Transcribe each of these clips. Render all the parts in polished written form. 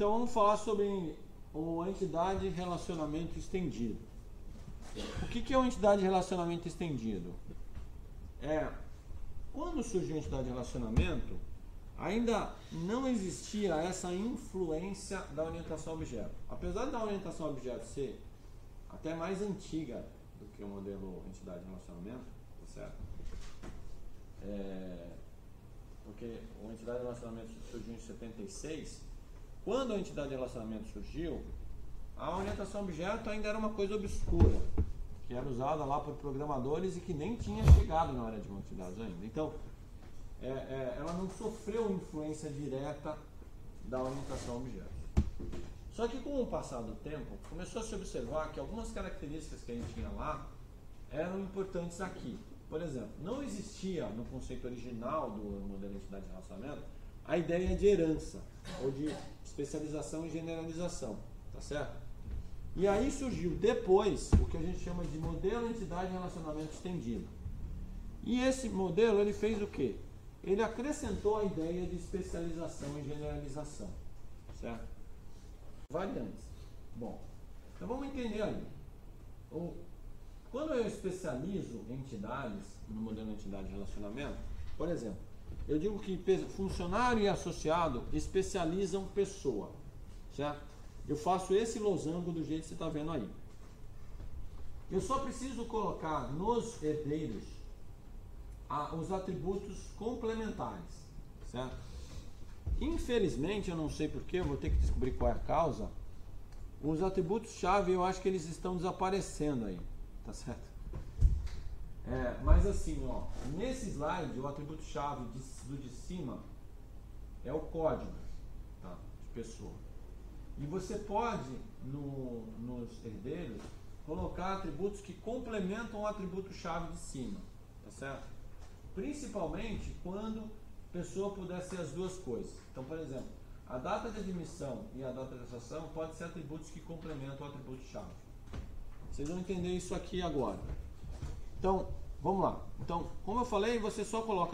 Então vamos falar sobre a entidade de relacionamento estendido. O que é uma entidade de relacionamento estendido? Quando surgiu a entidade de relacionamento, ainda não existia essa influência da orientação a objeto. Apesar da orientação a objeto ser até mais antiga do que o modelo entidade de relacionamento, tá certo? Porque a entidade de relacionamento surgiu em 76. Quando a entidade de relacionamento surgiu, a orientação a objeto ainda era uma coisa obscura, que era usada lá por programadores e que nem tinha chegado na área de banco de dados ainda. Então, ela não sofreu influência direta da orientação a objeto. Só que com o passar do tempo, começou a se observar que algumas características que a gente tinha lá eram importantes aqui. Por exemplo, não existia no conceito original do modelo de entidade de relacionamento a ideia de herança ou de especialização e generalização, tá certo? E aí surgiu depois o que a gente chama de modelo de entidade de relacionamento estendido. E esse modelo ele fez o quê? Ele acrescentou a ideia de especialização e generalização, certo? Variantes. Bom, então vamos entender aí. Quando eu especializo entidades no modelo de entidade de relacionamento, por exemplo, eu digo que funcionário e associado especializam pessoa, certo? Eu faço esse losango do jeito que você está vendo aí. Eu só preciso colocar nos herdeiros os atributos complementares, certo? Infelizmente, eu não sei porquê, eu vou ter que descobrir qual é a causa. Os atributos-chave eu acho que eles estão desaparecendo aí, tá certo? Mas assim, ó, nesse slide, o atributo-chave do de cima é o código, tá, de pessoa. E você pode, nos herdeiros, colocar atributos que complementam o atributo-chave de cima, tá certo? Principalmente quando a pessoa puder ser as duas coisas. Então, por exemplo, a data de admissão e a data de asserção podem ser atributos que complementam o atributo-chave. Vocês vão entender isso aqui agora. Então, vamos lá. Então, como eu falei, você só coloca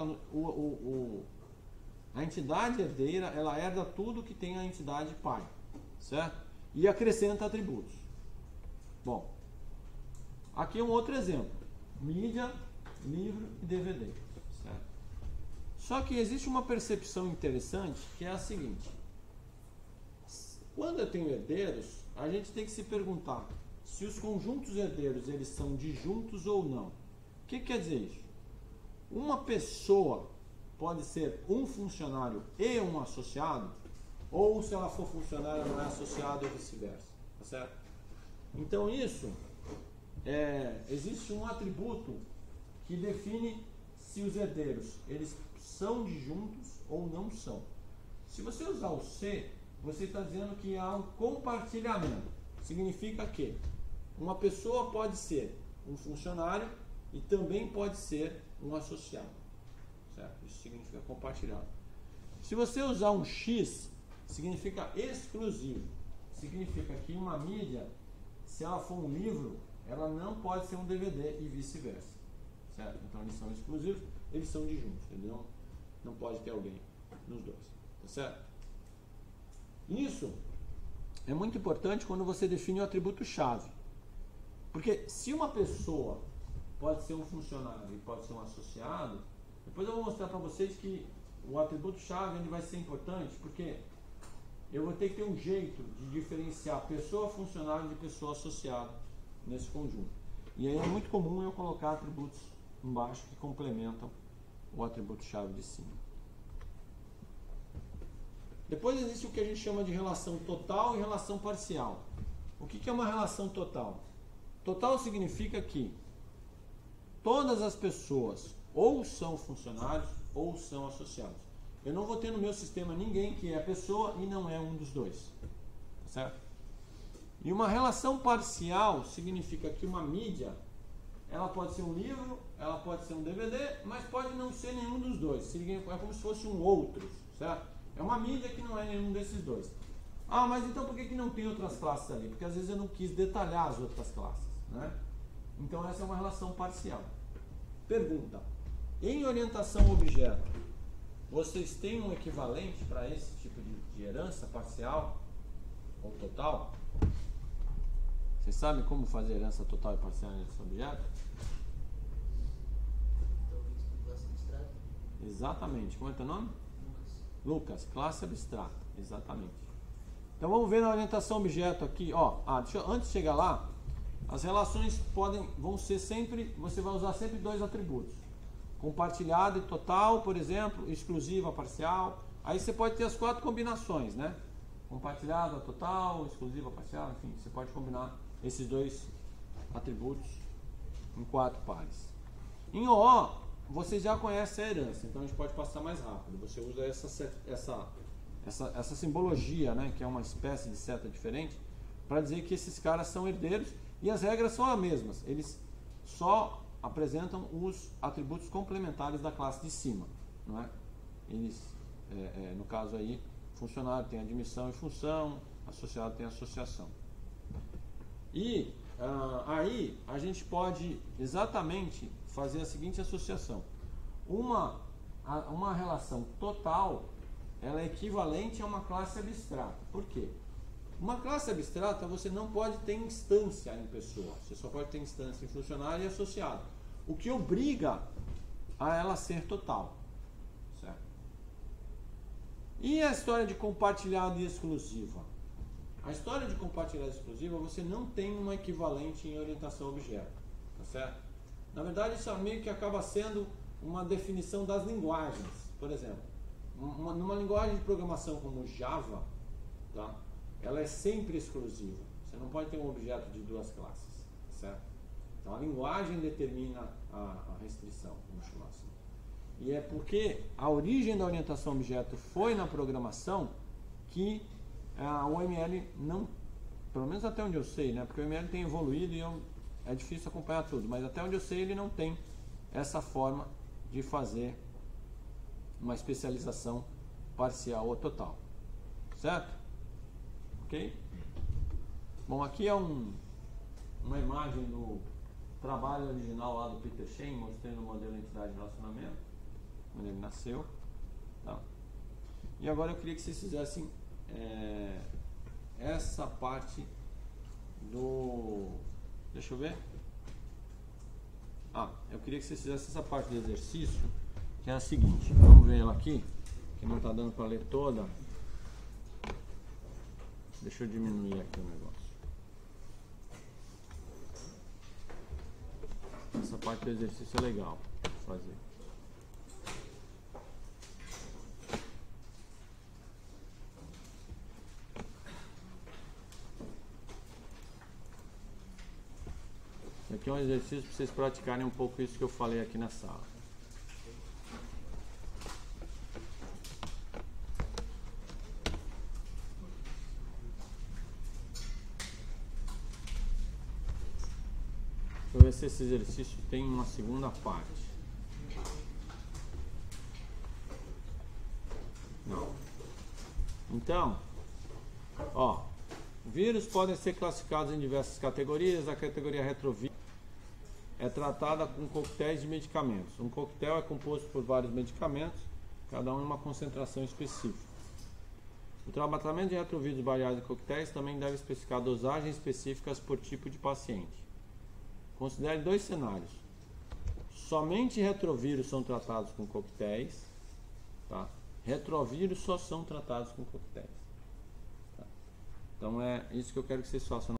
a entidade herdeira, ela herda tudo que tem a entidade pai, certo? E acrescenta atributos. Bom, aqui um outro exemplo. Mídia, livro e DVD, certo? Só que existe uma percepção interessante que é a seguinte. Quando eu tenho herdeiros, a gente tem que se perguntar se os conjuntos herdeiros eles são disjuntos ou não. O que quer dizer isso? Uma pessoa pode ser um funcionário e um associado, ou se ela for funcionária não é associado ou vice-versa, tá certo? Então isso, existe um atributo que define se os herdeiros eles são disjuntos ou não são. Se você usar o C, você está dizendo que há um compartilhamento. Significa que uma pessoa pode ser um funcionário e também pode ser um associado, certo? Isso significa compartilhado. Se você usar um X, significa exclusivo. Significa que uma mídia, se ela for um livro, ela não pode ser um DVD e vice-versa, certo? Então eles são exclusivos, eles são disjuntos, entendeu? Não pode ter alguém nos dois, tá certo? Isso é muito importante quando você define o atributo-chave. Porque se uma pessoa pode ser um funcionário e pode ser um associado, depois eu vou mostrar para vocês que o atributo-chave ele vai ser importante, porque eu vou ter que ter um jeito de diferenciar pessoa funcionário de pessoa associada nesse conjunto. E aí é muito comum eu colocar atributos embaixo que complementam o atributo-chave de cima. Depois existe o que a gente chama de relação total e relação parcial. O que é uma relação total? Total significa que todas as pessoas ou são funcionários ou são associados. Eu não vou ter no meu sistema ninguém que é pessoa e não é um dos dois, tá certo? E uma relação parcial significa que uma mídia, ela pode ser um livro, ela pode ser um DVD, mas pode não ser nenhum dos dois. É como se fosse um outro, certo? É uma mídia que não é nenhum desses dois. Ah, mas então por que não tem outras classes ali? Porque às vezes eu não quis detalhar as outras classes, né? Então essa é uma relação parcial. Pergunta: em orientação a objeto, vocês têm um equivalente para esse tipo de herança parcial? ou total, vocês sabem como fazer herança total e parcial nesse objeto? Classe abstrata. Exatamente. Como é teu nome? Lucas, classe abstrata. Exatamente. Então vamos ver na orientação objeto aqui, ó. Antes de chegar lá, as relações vão ser sempre, você vai usar sempre dois atributos. Compartilhado e total, por exemplo, exclusiva, parcial. Aí você pode ter as 4 combinações, né? Compartilhado, total, exclusiva, parcial, enfim, você pode combinar esses dois atributos em 4 pares. Em OO, você já conhece a herança, então a gente pode passar mais rápido. Você usa essa simbologia, né, que é uma espécie de seta diferente, para dizer que esses caras são herdeiros e as regras são as mesmas. Eles só apresentam os atributos complementares da classe de cima, não é? Eles, no caso aí, funcionário tem admissão e função, associado tem associação. E aí a gente pode exatamente fazer a seguinte associação. Uma relação total, ela é equivalente a uma classe abstrata. Por quê? Uma classe abstrata você não pode ter instância em pessoa, você só pode ter instância em funcionário e associado, o que obriga a ela ser total. Certo? E a história de compartilhado e exclusiva? A história de compartilhado e exclusiva você não tem uma equivalente em orientação a objeto, tá certo? Na verdade isso meio que acaba sendo uma definição das linguagens. Por exemplo, numa linguagem de programação como Java, tá? Ela é sempre exclusiva. Você não pode ter um objeto de 2 classes, certo? Então a linguagem determina a restrição, vamos chamar assim. E é porque a origem da orientação a objeto foi na programação que o ML não, pelo menos até onde eu sei, né? Porque o ML tem evoluído e é difícil acompanhar tudo, mas até onde eu sei ele não tem essa forma de fazer uma especialização parcial ou total, certo? Ok? Bom, aqui é uma imagem do trabalho original lá do Peter Shane, mostrando o modelo de entidade de relacionamento, quando ele nasceu. Tá? E agora eu queria que vocês fizessem essa parte do... Deixa eu ver. Eu queria que vocês fizessem essa parte do exercício, que é a seguinte. Vamos ver ela aqui, que não está dando para ler toda. Deixa eu diminuir aqui o negócio. Essa parte do exercício é legal de fazer. Aqui é um exercício para vocês praticarem um pouco isso que eu falei aqui na sala. Deixa eu ver se esse exercício tem uma segunda parte. Não. Então, vírus podem ser classificados em diversas categorias. A categoria retrovírus é tratada com coquetéis de medicamentos. Um coquetel é composto por vários medicamentos, cada um em uma concentração específica. O tratamento de retrovírus baseado em coquetéis também deve especificar dosagens específicas por tipo de paciente. Considere 2 cenários. Somente retrovírus são tratados com coquetéis. Tá? Retrovírus só são tratados com coquetéis. Tá? Então é isso que eu quero que vocês façam.